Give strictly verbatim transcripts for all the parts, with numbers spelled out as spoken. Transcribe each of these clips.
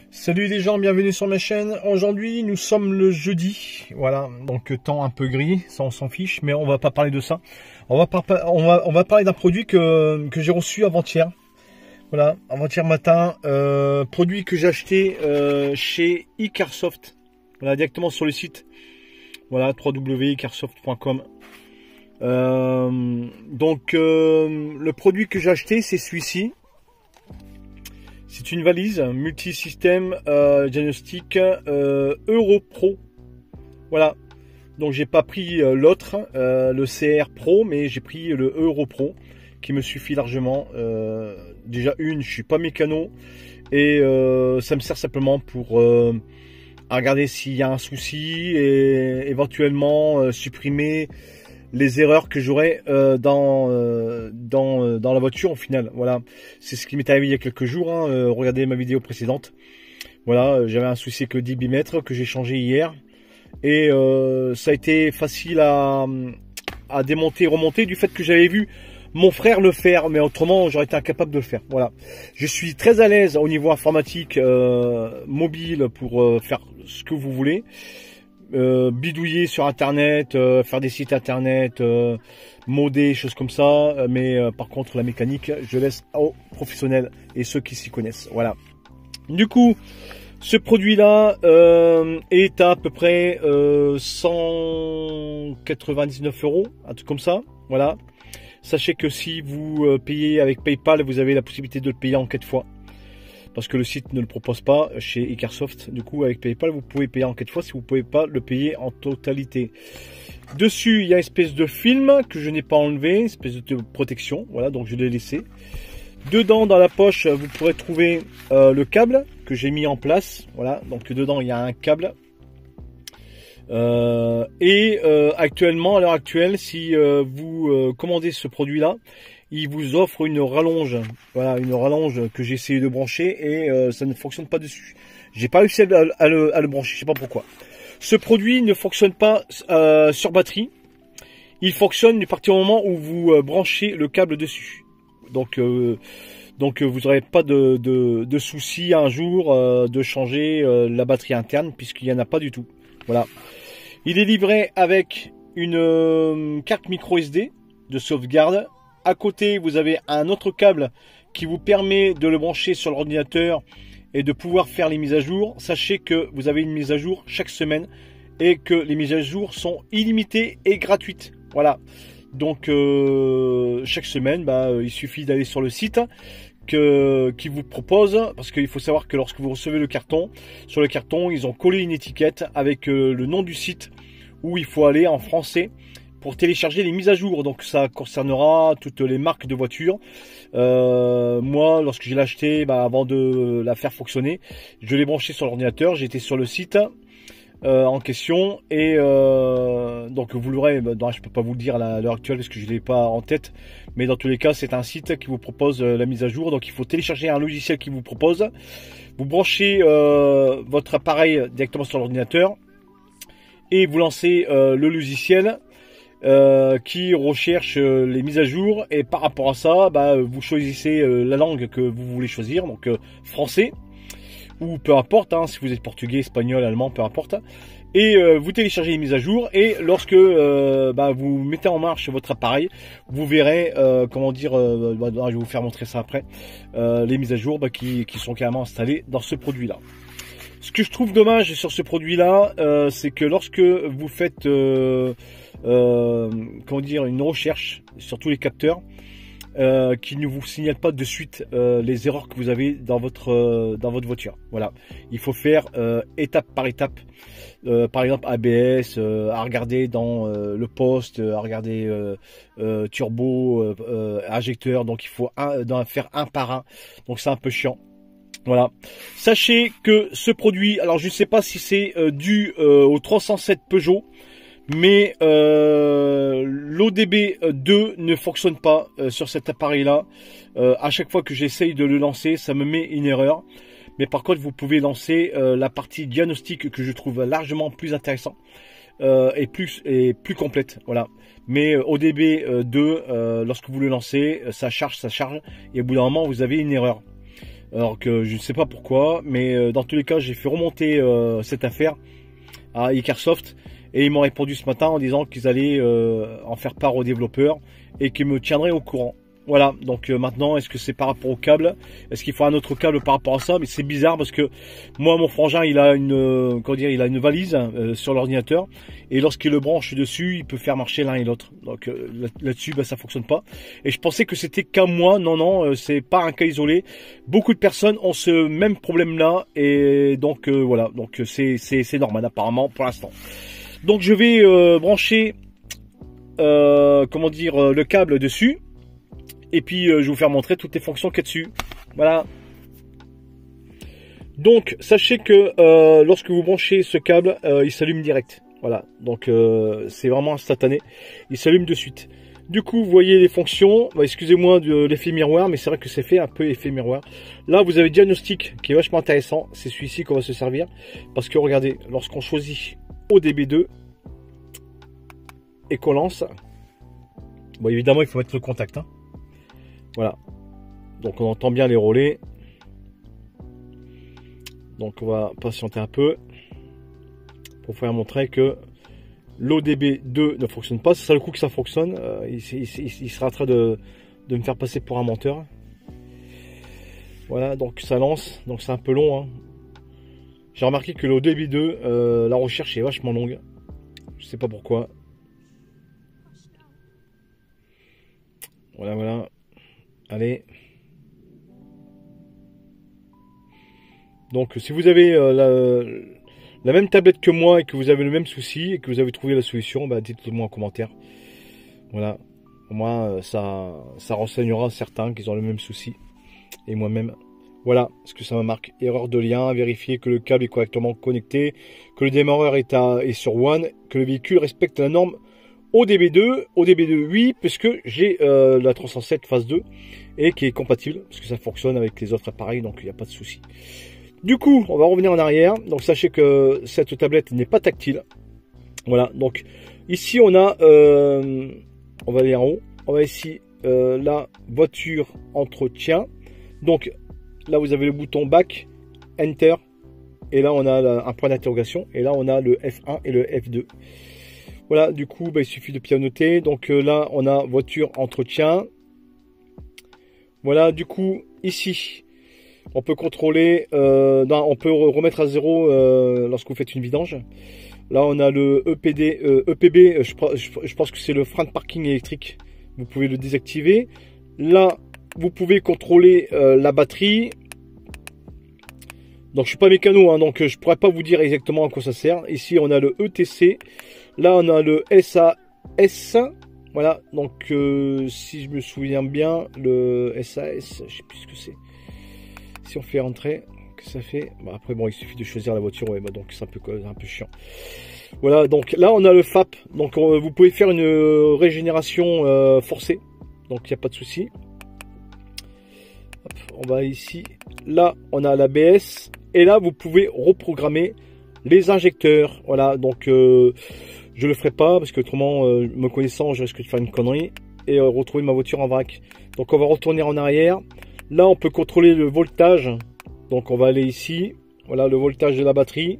Salut les gens, bienvenue sur ma chaîne. Aujourd'hui nous sommes le jeudi, voilà, donc temps un peu gris, ça on s'en fiche, mais on va pas parler de ça. On va, par, on va, on va parler d'un produit que, que j'ai reçu avant-hier, voilà, avant-hier matin, euh, produit que j'ai acheté euh, chez Icarsoft, voilà, directement sur le site, voilà, w w w point icarsoft point com. Euh, donc euh, le produit que j'ai acheté c'est celui-ci. C'est une valise multisystème euh, diagnostic euh, Europro. Voilà. Donc j'ai pas pris euh, l'autre, euh, le C R Pro, mais j'ai pris le Europro qui me suffit largement. Euh, déjà une, je suis pas mécano et euh, ça me sert simplement pour euh, regarder s'il y a un souci et éventuellement euh, supprimer les erreurs que j'aurais euh, dans, euh, dans, euh, dans la voiture au final. Voilà, c'est ce qui m'est arrivé il y a quelques jours, hein. euh, regardez ma vidéo précédente. Voilà, j'avais un souci avec le débitmètre que j'ai changé hier et euh, ça a été facile à, à démonter et remonter du fait que j'avais vu mon frère le faire, mais autrement j'aurais été incapable de le faire. Voilà, je suis très à l'aise au niveau informatique euh, mobile pour euh, faire ce que vous voulez. Euh, bidouiller sur internet, euh, faire des sites internet, euh, modder, choses comme ça, euh, mais euh, par contre la mécanique je laisse aux professionnels et ceux qui s'y connaissent. Voilà, du coup ce produit là euh, est à, à peu près euh, cent quatre-vingt-dix-neuf euros, un truc comme ça. Voilà, sachez que si vous euh, payez avec PayPal, vous avez la possibilité de le payer en quatre fois, parce que le site ne le propose pas chez Icarsoft. Du coup, avec PayPal, vous pouvez payer en quatre fois si vous ne pouvez pas le payer en totalité. Dessus, il y a une espèce de film que je n'ai pas enlevé, une espèce de protection. Voilà, donc je l'ai laissé. Dedans, dans la poche, vous pourrez trouver euh, le câble que j'ai mis en place. Voilà, donc dedans, il y a un câble. Euh, et euh, actuellement, à l'heure actuelle, si euh, vous euh, commandez ce produit-là, il vous offre une rallonge, voilà, une rallonge que j'ai essayé de brancher et euh, ça ne fonctionne pas dessus. J'ai pas réussi à, à, le, à le brancher, je sais pas pourquoi. Ce produit ne fonctionne pas euh, sur batterie. Il fonctionne à partir du moment où vous euh, branchez le câble dessus. Donc, euh, donc vous n'aurez pas de, de, de souci un jour euh, de changer euh, la batterie interne, puisqu'il n'y en a pas du tout. Voilà. Il est livré avec une euh, carte micro S D de sauvegarde. À côté, vous avez un autre câble qui vous permet de le brancher sur l'ordinateur et de pouvoir faire les mises à jour. Sachez que vous avez une mise à jour chaque semaine et que les mises à jour sont illimitées et gratuites. Voilà. Donc, euh, chaque semaine, bah, il suffit d'aller sur le site que, qui vous propose, parce qu'il faut savoir que lorsque vous recevez le carton, sur le carton, ils ont collé une étiquette avec euh, le nom du site où il faut aller en français pour télécharger les mises à jour. Donc ça concernera toutes les marques de voitures. Euh, moi, lorsque je l'ai acheté, bah, avant de la faire fonctionner, je l'ai branché sur l'ordinateur. J'étais sur le site euh, en question et euh, donc vous l'aurez. Bah, je peux pas vous le dire à l'heure actuelle parce que je l'ai pas en tête, mais dans tous les cas, c'est un site qui vous propose la mise à jour. Donc il faut télécharger un logiciel qui vous propose. Vous branchez euh, votre appareil directement sur l'ordinateur et vous lancez euh, le logiciel. Euh, qui recherche euh, les mises à jour, et par rapport à ça, bah, vous choisissez euh, la langue que vous voulez choisir, donc euh, français ou peu importe, hein, si vous êtes portugais, espagnol, allemand, peu importe, et euh, vous téléchargez les mises à jour, et lorsque euh, bah, vous mettez en marche votre appareil, vous verrez euh, comment dire, euh, bah, je vais vous faire montrer ça après, euh, les mises à jour bah, qui, qui sont carrément installées dans ce produit là. Ce que je trouve dommage sur ce produit là, euh, c'est que lorsque vous faites euh, Euh, comment dire, une recherche sur tous les capteurs euh, qui ne vous signale pas de suite euh, les erreurs que vous avez dans votre euh, dans votre voiture. Voilà, il faut faire euh, étape par étape. Euh, par exemple A B S, euh, à regarder dans euh, le poste, à regarder euh, euh, turbo, euh, euh, injecteur. Donc il faut un, dans, faire un par un. Donc c'est un peu chiant. Voilà. Sachez que ce produit, alors je ne sais pas si c'est euh, dû euh, au trois cent sept Peugeot, mais euh, l'O D B deux ne fonctionne pas euh, sur cet appareil là. Euh, à chaque fois que j'essaye de le lancer, ça me met une erreur. Mais par contre, vous pouvez lancer euh, la partie diagnostic que je trouve largement plus intéressant euh, et plus et plus complète. Voilà. Mais euh, O D B deux, euh, lorsque vous le lancez, ça charge, ça charge, et au bout d'un moment, vous avez une erreur. Alors que je ne sais pas pourquoi, mais euh, dans tous les cas, j'ai fait remonter euh, cette affaire à Icarsoft et ils m'ont répondu ce matin en disant qu'ils allaient euh, en faire part aux développeurs et qu'ils me tiendraient au courant. Voilà, donc euh, maintenant, est-ce que c'est par rapport au câble? Est-ce qu'il faut un autre câble par rapport à ça? Mais c'est bizarre parce que moi, mon frangin, il a une, euh, comment dire, il a une valise euh, sur l'ordinateur et lorsqu'il le branche dessus, il peut faire marcher l'un et l'autre. Donc euh, là-dessus, bah, ça fonctionne pas. Et je pensais que c'était qu'à moi. Non, non, euh, c'est pas un cas isolé. Beaucoup de personnes ont ce même problème-là et donc euh, voilà, donc c'est c'est c'est normal apparemment pour l'instant. Donc je vais euh, brancher, euh, comment dire, euh, le câble dessus. Et puis euh, je vais vous faire montrer toutes les fonctions qu'il y a dessus. Voilà. Donc sachez que euh, lorsque vous branchez ce câble, euh, il s'allume direct. Voilà. Donc euh, c'est vraiment instantané. Il s'allume de suite. Du coup, vous voyez les fonctions. Bah, excusez-moi de l'effet miroir, mais c'est vrai que c'est fait un peu effet miroir. Là, vous avez diagnostic qui est vachement intéressant. C'est celui-ci qu'on va se servir. Parce que regardez, lorsqu'on choisit O D B deux et qu'on lance, bon évidemment il faut mettre le contact. Hein. Voilà, donc on entend bien les relais. Donc on va patienter un peu pour faire montrer que l'O D B deux ne fonctionne pas. C'est ça le coup que ça fonctionne. Euh, il, il, il, il sera en train de, de me faire passer pour un menteur. Voilà, donc ça lance. Donc c'est un peu long. Hein. J'ai remarqué que l'O D B deux, euh, la recherche est vachement longue. Je sais pas pourquoi. Voilà, voilà. Allez. Donc si vous avez euh, la, la même tablette que moi et que vous avez le même souci et que vous avez trouvé la solution, bah, dites-le moi en commentaire. Voilà. Au moins euh, ça, ça renseignera certains qui ont le même souci. Et moi-même. Voilà ce que ça me marque. Erreur de lien, vérifier que le câble est correctement connecté, que le démarreur est, à, est sur One, que le véhicule respecte la norme O D B deux, O D B deux oui, puisque j'ai euh, la trois cent sept phase deux et qui est compatible, parce que ça fonctionne avec les autres appareils, donc il n'y a pas de souci. Du coup, on va revenir en arrière. Donc sachez que cette tablette n'est pas tactile. Voilà, donc ici on a, euh, on va aller en haut, on va ici, euh, la voiture entretien. Donc là vous avez le bouton back, enter, et là on a la, un point d'interrogation, et là on a le F un et le F deux. Voilà, du coup, bah, il suffit de pianoter. Donc euh, là, on a voiture entretien. Voilà, du coup, ici, on peut contrôler, euh, non, on peut remettre à zéro euh, lorsque vous faites une vidange. Là, on a le E P D, euh, E P B, je, je, je pense que c'est le frein de parking électrique. Vous pouvez le désactiver. Là, vous pouvez contrôler euh, la batterie. Donc, je suis pas mécano, hein, donc je pourrais pas vous dire exactement à quoi ça sert. Ici, on a le E T C. Là, on a le S A S. Voilà, donc euh, si je me souviens bien, le S A S, je sais plus ce que c'est. Si on fait rentrer, que ça fait. Bah, après, bon, il suffit de choisir la voiture, ouais, bah, donc c'est un peu, un peu chiant. Voilà, donc là, on a le F A P. Donc, on, vous pouvez faire une régénération euh, forcée. Donc, il n'y a pas de souci. Hop, on va ici. Là, on a l'A B S. Et là, vous pouvez reprogrammer les injecteurs. Voilà, donc euh, je le ferai pas parce que autrement, euh, me connaissant, je risque de faire une connerie et euh, retrouver ma voiture en vrac. Donc on va retourner en arrière. Là, on peut contrôler le voltage. Donc on va aller ici. Voilà le voltage de la batterie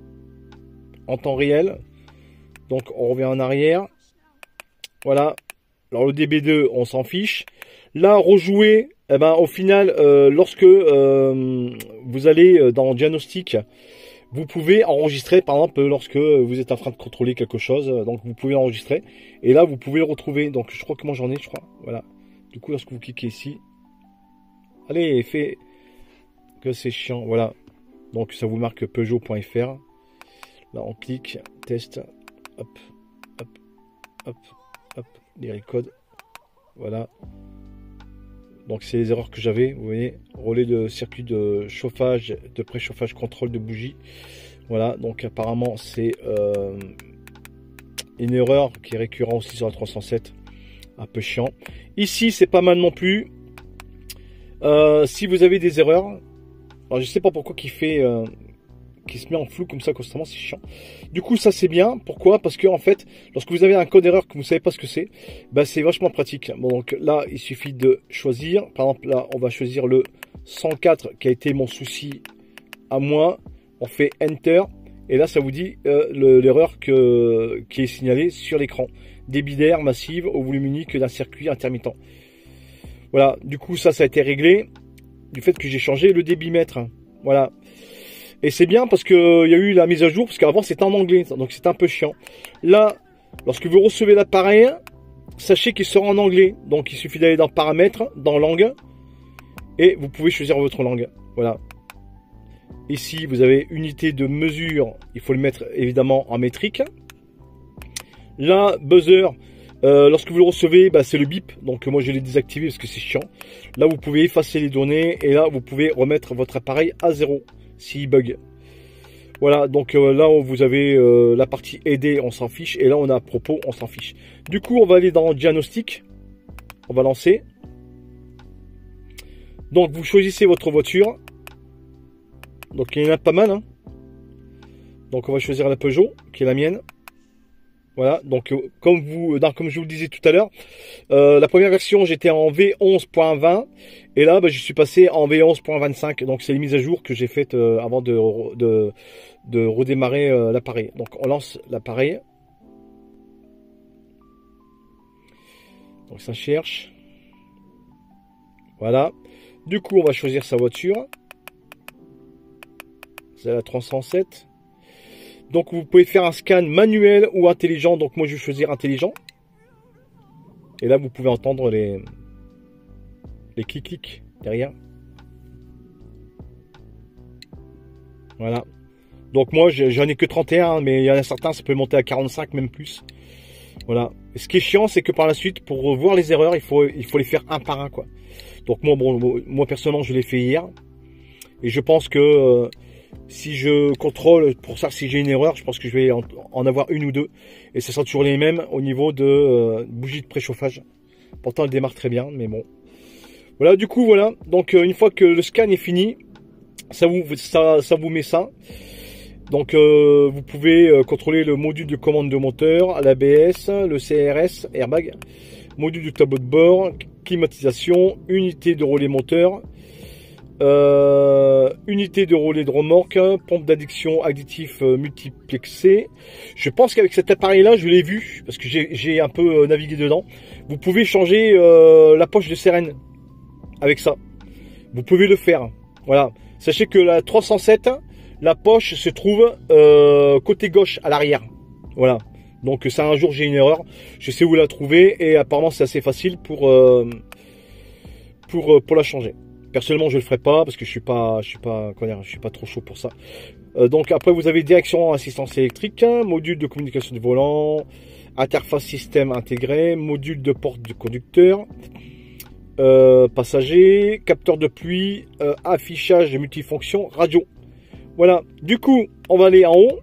en temps réel. Donc on revient en arrière. Voilà. Alors le D B deux, on s'en fiche. Là, rejouer. Eh ben, au final, euh, lorsque euh, vous allez dans diagnostic, vous pouvez enregistrer, par exemple, lorsque vous êtes en train de contrôler quelque chose, donc vous pouvez enregistrer, et là, vous pouvez le retrouver. Donc, je crois que moi, j'en ai, je crois, voilà. Du coup, lorsque vous cliquez ici, allez, fait que c'est chiant, voilà. Donc, ça vous marque Peugeot point F R. Là, on clique, test, hop, hop, hop, hop, les codes, voilà. Donc c'est les erreurs que j'avais, vous voyez, relais de circuit de chauffage, de préchauffage, contrôle de bougie. Voilà, donc apparemment c'est euh, une erreur qui est récurrente aussi sur la trois cent sept, un peu chiant. Ici c'est pas mal non plus. Euh, si vous avez des erreurs, alors je sais pas pourquoi qu'il fait, euh, qui se met en flou comme ça constamment, c'est chiant. Du coup, ça c'est bien. Pourquoi? Parce que en fait, lorsque vous avez un code erreur que vous ne savez pas ce que c'est, bah, c'est vachement pratique. Bon, donc là, il suffit de choisir. Par exemple, là, on va choisir le cent quatre qui a été mon souci à moi. On fait Enter. Et là, ça vous dit euh, l'erreur que qui est signalée sur l'écran. Débit d'air massive au volume unique d'un circuit intermittent. Voilà, du coup, ça, ça a été réglé du fait que j'ai changé le débitmètre. Voilà. Et c'est bien parce qu'il y a eu la mise à jour, parce qu'avant, c'était en anglais, donc c'est un peu chiant. Là, lorsque vous recevez l'appareil, sachez qu'il sera en anglais. Donc, il suffit d'aller dans Paramètres, dans Langue, et vous pouvez choisir votre langue. Voilà. Ici, vous avez unité de mesure. Il faut le mettre évidemment en métrique. Là, buzzer, euh, lorsque vous le recevez, bah, c'est le bip. Donc moi, je l'ai désactivé parce que c'est chiant. Là, vous pouvez effacer les données. Et là, vous pouvez remettre votre appareil à zéro s'il bug. Voilà, donc euh, là, vous avez euh, la partie aider, on s'en fiche. Et là, on a à propos, on s'en fiche. Du coup, on va aller dans diagnostic. On va lancer. Donc, vous choisissez votre voiture. Donc il y en a pas mal, hein. Donc on va choisir la Peugeot, qui est la mienne. Voilà, donc euh, comme vous, dans, comme je vous le disais tout à l'heure, euh, la première version j'étais en V onze point vingt et là bah, je suis passé en V onze point vingt-cinq. Donc c'est les mises à jour que j'ai faites euh, avant de, de, de redémarrer euh, l'appareil. Donc on lance l'appareil. Donc ça cherche. Voilà. Du coup on va choisir sa voiture. C'est la trois cent sept. Donc vous pouvez faire un scan manuel ou intelligent. Donc moi je vais choisir intelligent. Et là vous pouvez entendre les les clics-clics derrière. Voilà. Donc moi j'en ai que trente et un, mais il y en a certains ça peut monter à quarante-cinq, même plus. Voilà. Et ce qui est chiant, c'est que par la suite, pour voir les erreurs, il faut il faut les faire un par un, quoi. Donc moi bon moi personnellement je l'ai fait hier. Et je pense que euh, si je contrôle pour ça, si j'ai une erreur, je pense que je vais en, en avoir une ou deux. Et ce sera toujours les mêmes au niveau de euh, bougie de préchauffage. Pourtant, elle démarre très bien, mais bon. Voilà, du coup, voilà. Donc, euh, une fois que le scan est fini, ça vous, ça, ça vous met ça. Donc, euh, vous pouvez euh, contrôler le module de commande de moteur, l'A B S, le C R S, airbag, module du tableau de bord, climatisation, unité de relais moteur, Euh, unité de relais de remorque, pompe d'addiction additif euh, multiplexé. Je pense qu'avec cet appareil là, je l'ai vu parce que j'ai un peu euh, navigué dedans. Vous pouvez changer euh, la poche de sérène avec ça. Vous pouvez le faire. Voilà. Sachez que la trois cent sept, la poche se trouve euh, côté gauche à l'arrière. Voilà. Donc ça, un jour j'ai une erreur, je sais où la trouver et apparemment c'est assez facile pour euh, pour pour la changer. Personnellement, je le ferai pas parce que je suis pas, je suis pas, comment dire, je suis pas trop chaud pour ça. Euh, donc après, vous avez direction assistance électrique, module de communication du volant, interface système intégré, module de porte du conducteur, euh, passager, capteur de pluie, euh, affichage multifonction, radio. Voilà. Du coup, on va aller en haut.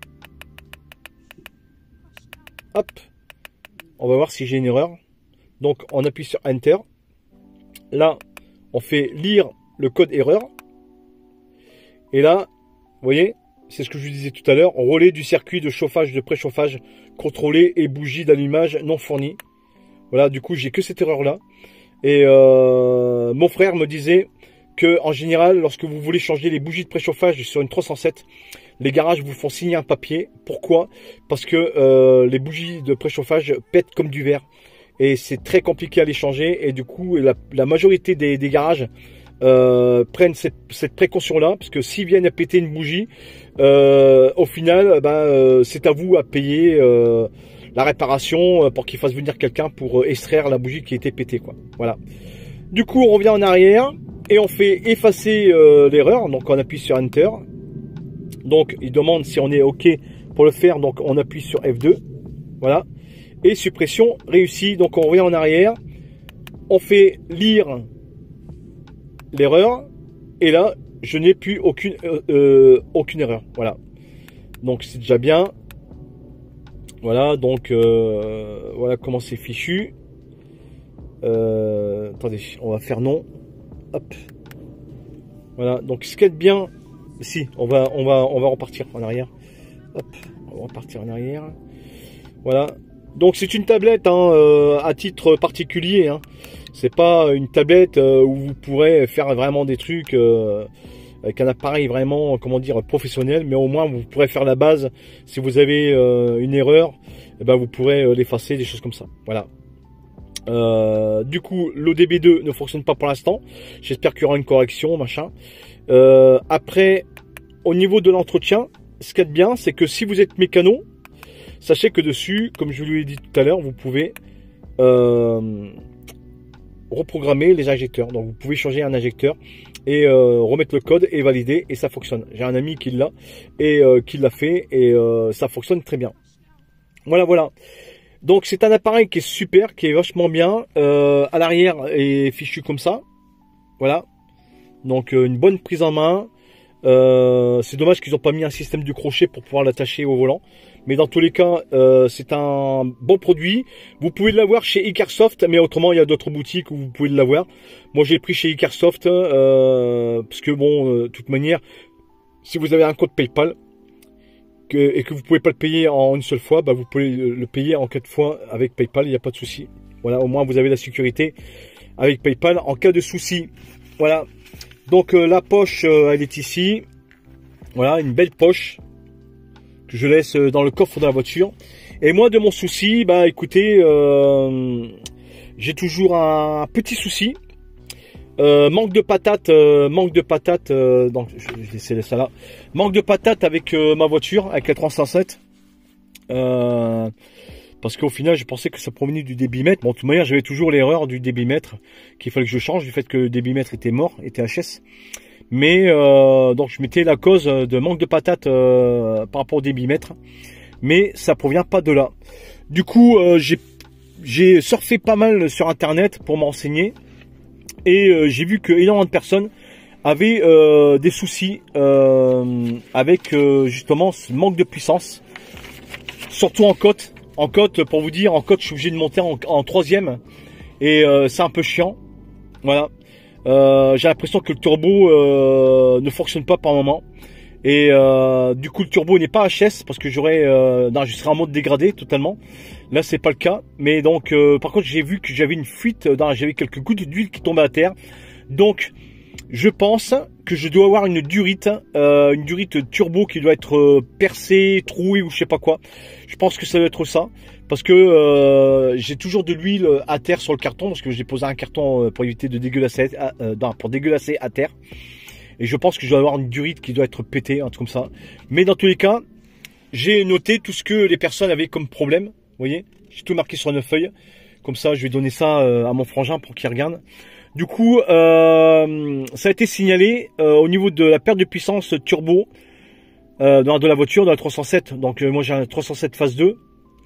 Hop. On va voir si j'ai une erreur. Donc, on appuie sur Enter. Là, on fait lire le code erreur. Et là, vous voyez, c'est ce que je vous disais tout à l'heure, relais du circuit de chauffage, de préchauffage contrôlé et bougie d'allumage non fournie. Voilà, du coup, j'ai que cette erreur-là. Et euh, mon frère me disait que en général, lorsque vous voulez changer les bougies de préchauffage sur une trois cent sept, les garages vous font signer un papier. Pourquoi? Parce que euh, les bougies de préchauffage pètent comme du verre. Et c'est très compliqué à les changer. Et du coup, la, la majorité des, des garages euh, prennent cette, cette précaution-là. Parce que s'ils viennent à péter une bougie, euh, au final, ben, euh, c'est à vous à payer euh, la réparation pour qu'il fasse venir quelqu'un pour extraire la bougie qui a été pétée, quoi. Voilà. Du coup, on revient en arrière et on fait effacer euh, l'erreur. Donc, on appuie sur Enter. Donc, il demande si on est OK pour le faire. Donc, on appuie sur F deux. Voilà. Et suppression réussie. Donc, on revient en arrière. On fait lire l'erreur. Et là, je n'ai plus aucune, euh, euh, aucune erreur. Voilà. Donc, c'est déjà bien. Voilà. Donc, euh, voilà comment c'est fichu. Euh, attendez, on va faire non. Hop. Voilà. Donc, ce qui est bien Si, on va, on va, on va repartir en arrière. Hop, on va repartir en arrière. Voilà. Donc c'est une tablette hein, euh, à titre particulier. Hein. C'est pas une tablette euh, où vous pourrez faire vraiment des trucs euh, avec un appareil vraiment, comment dire, professionnel. Mais au moins vous pourrez faire la base. Si vous avez euh, une erreur, eh ben, vous pourrez euh, l'effacer, des choses comme ça. Voilà. Euh, du coup, l'O D B deux ne fonctionne pas pour l'instant. J'espère qu'il y aura une correction, machin. Euh, après, au niveau de l'entretien, ce qu'il y a de bien, c'est que si vous êtes mécano, sachez que dessus, comme je vous l'ai dit tout à l'heure, vous pouvez euh, reprogrammer les injecteurs. Donc, vous pouvez changer un injecteur et euh, remettre le code et valider, et ça fonctionne. J'ai un ami qui l'a et euh, qui l'a fait, et euh, ça fonctionne très bien. Voilà, voilà. Donc c'est un appareil qui est super, qui est vachement bien. Euh, à l'arrière est fichu comme ça. Voilà. Donc euh, une bonne prise en main. Euh, c'est dommage qu'ils n'ont pas mis un système de crochet pour pouvoir l'attacher au volant. Mais dans tous les cas, euh, c'est un bon produit. Vous pouvez l'avoir chez Icarsoft, mais autrement il y a d'autres boutiques où vous pouvez l'avoir. Moi j'ai pris chez Icarsoft, euh, parce que bon, euh, de toute manière, si vous avez un code PayPal, et que vous pouvez pas le payer en une seule fois, bah vous pouvez le payer en quatre fois avec PayPal, il n'y a pas de souci. Voilà, au moins vous avez la sécurité avec PayPal en cas de souci. Voilà. Donc euh, la poche, euh, elle est ici. Voilà, une belle poche que je laisse dans le coffre de la voiture. Et moi, de mon souci, bah écoutez, euh, j'ai toujours un petit souci. Euh, manque de patates, euh, manque de patates, euh, donc je vais laisser ça là. Manque de patates avec euh, ma voiture, avec la trois cent sept. Euh, parce qu'au final, je pensais que ça provenait du débitmètre. Bon, de toute manière, j'avais toujours l'erreur du débitmètre qu'il fallait que je change, du fait que le débitmètre était mort, était H S. Mais euh, donc je mettais la cause de manque de patates euh, par rapport au débitmètre. Mais ça provient pas de là. Du coup, euh, j'ai j'ai surfé pas mal sur internet pour m'enseigner. Et euh, j'ai vu que énormément de personnes avaient euh, des soucis euh, avec euh, justement ce manque de puissance, surtout en côte. En côte, pour vous dire, en côte, je suis obligé de monter en, en troisième et euh, c'est un peu chiant. Voilà. Euh, j'ai l'impression que le turbo euh, ne fonctionne pas par moment. Et euh, du coup, le turbo n'est pas H S parce que j'aurais, euh, non, je serais en mode dégradé totalement. Là, c'est pas le cas. Mais donc, euh, par contre, j'ai vu que j'avais une fuite, j'avais quelques gouttes d'huile qui tombaient à terre. Donc, je pense que je dois avoir une durite, euh, une durite turbo qui doit être euh, percée, trouée ou je sais pas quoi. Je pense que ça doit être ça. Parce que euh, j'ai toujours de l'huile à terre sur le carton, parce que j'ai posé un carton pour éviter de dégueulasser, euh, non, pour dégueulasser à terre. Et je pense que je dois avoir une durite qui doit être pétée, un truc comme ça. Mais dans tous les cas, j'ai noté tout ce que les personnes avaient comme problème. Vous voyez, j'ai tout marqué sur une feuille. Comme ça, je vais donner ça à mon frangin pour qu'il regarde. Du coup, euh, ça a été signalé euh, au niveau de la perte de puissance turbo euh, dans, de la voiture, de la trois cent sept. Donc euh, moi j'ai un trois cent sept phase deux.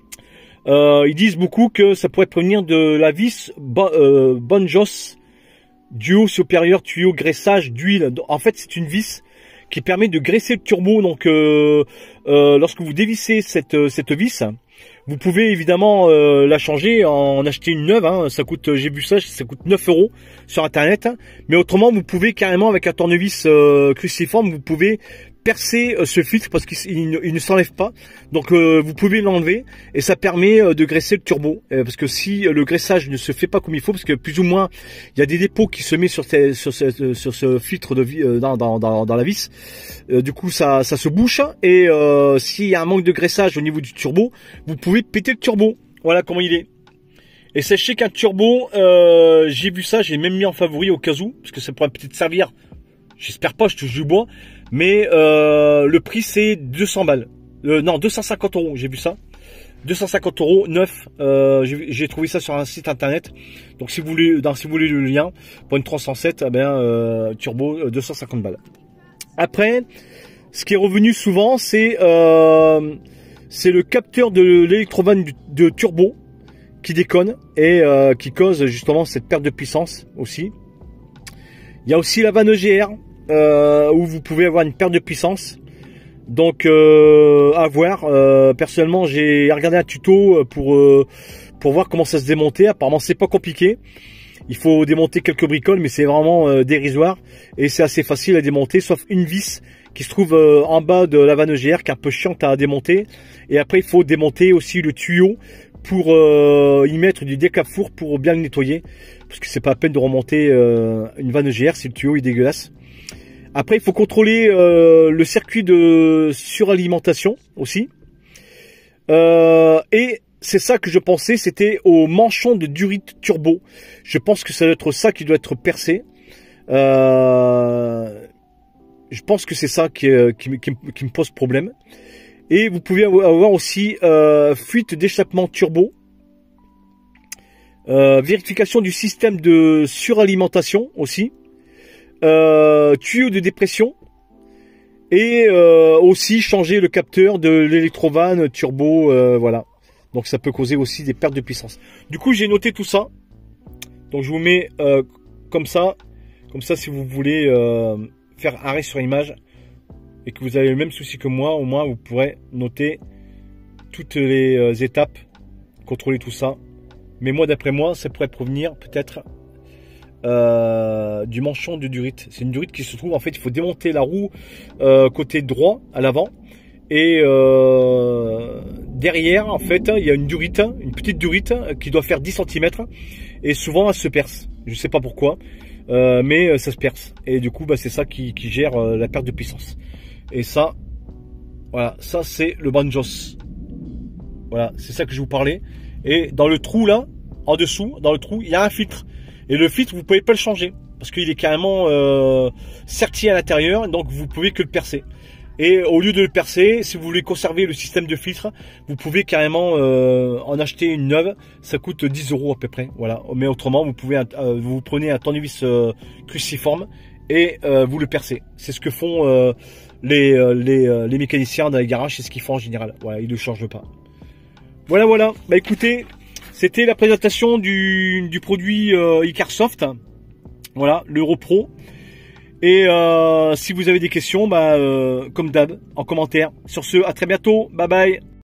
Euh, ils disent beaucoup que ça pourrait provenir de la vis bon, euh, Bonjos duo supérieur tuyau graissage d'huile. En fait, c'est une vis qui permet de graisser le turbo. Donc, euh, euh, lorsque vous dévissez cette cette vis, vous pouvez évidemment euh, la changer, en acheter une neuve. Hein. Ça coûte, j'ai vu ça, ça coûte neuf euros sur internet. Mais autrement, vous pouvez carrément avec un tournevis euh, cruciforme, vous pouvez percer euh, ce filtre parce qu'il il, il ne s'enlève pas. Donc euh, vous pouvez l'enlever et ça permet euh, de graisser le turbo. Euh, parce que si euh, le graissage ne se fait pas comme il faut, parce que plus ou moins il y a des dépôts qui se mettent sur, ces, sur, ce, sur ce filtre de vie euh, dans, dans, dans, dans la vis. Euh, du coup ça, ça se bouche et euh, s'il y a un manque de graissage au niveau du turbo, vous pouvez péter le turbo. Voilà comment il est. Et sachez qu'un turbo, euh, j'ai vu ça, j'ai même mis en favori au cas où, parce que ça pourrait peut-être servir. J'espère pas, je touche du bois. Mais euh, le prix c'est deux cents balles. Euh, non, deux cent cinquante euros, j'ai vu ça. deux cent cinquante euros, neuf. Euh, j'ai trouvé ça sur un site internet. Donc si vous voulez, dans, si vous voulez le lien, pour une trois cent sept, eh bien, euh, turbo, euh, deux cent cinquante balles. Après, ce qui est revenu souvent, c'est euh, c'est le capteur de l'électrovanne de turbo qui déconne et euh, qui cause justement cette perte de puissance aussi. Il y a aussi la vanne E G R. Euh, où vous pouvez avoir une perte de puissance. Donc euh, à voir. Euh, personnellement, j'ai regardé un tuto pour euh, pour voir comment ça se démontait. Apparemment, c'est pas compliqué. Il faut démonter quelques bricoles, mais c'est vraiment euh, dérisoire et c'est assez facile à démonter, sauf une vis qui se trouve euh, en bas de la vanne G R, qui est un peu chiante à démonter. Et après, il faut démonter aussi le tuyau pour euh, y mettre du décap-four pour bien le nettoyer. Parce que c'est pas la peine de remonter euh, une vanne G R si le tuyau est dégueulasse. Après, il faut contrôler euh, le circuit de suralimentation aussi. Euh, et c'est ça que je pensais, c'était au manchon de durite turbo. Je pense que ça doit être ça qui doit être percé. Euh, je pense que c'est ça qui, qui, qui, qui me pose problème. Et vous pouvez avoir aussi euh, fuite d'échappement turbo. Euh, vérification du système de suralimentation aussi. Euh, tuyau de dépression. Et euh, aussi changer le capteur de l'électrovanne turbo. Euh, voilà. Donc ça peut causer aussi des pertes de puissance. Du coup j'ai noté tout ça. Donc je vous mets euh, comme ça. Comme ça si vous voulez euh, faire arrêt sur image. Et que vous avez le même souci que moi, au moins vous pourrez noter toutes les euh, étapes, contrôler tout ça. Mais moi, d'après moi, ça pourrait provenir peut-être euh, du manchon de durite. C'est une durite qui se trouve, en fait, il faut démonter la roue euh, côté droit à l'avant. Et euh, derrière, en fait, il y a une durite, une petite durite qui doit faire dix centimètres. Et souvent, elle se perce. Je ne sais pas pourquoi, euh, mais ça se perce. Et du coup, bah, c'est ça qui, qui gère euh, la perte de puissance. Et ça, voilà, ça c'est le Banjos. Voilà, c'est ça que je vous parlais. Et dans le trou là, en dessous, dans le trou, il y a un filtre. Et le filtre, vous pouvez pas le changer. Parce qu'il est carrément euh, serti à l'intérieur, donc vous pouvez que le percer. Et au lieu de le percer, si vous voulez conserver le système de filtre, vous pouvez carrément euh, en acheter une neuve. Ça coûte dix euros à peu près. Voilà. Mais autrement, vous pouvez, euh, vous prenez un tournevis euh, cruciforme et euh, vous le percez. C'est ce que font euh, les, euh, les, euh, les mécaniciens dans les garages, c'est ce qu'ils font en général. Voilà, ils ne le changent pas. Voilà, voilà. Bah écoutez, c'était la présentation du, du produit euh, Icarsoft. Voilà, l'Euro Pro. Et euh, si vous avez des questions, bah, euh, comme d'hab, en commentaire. Sur ce, à très bientôt. Bye bye.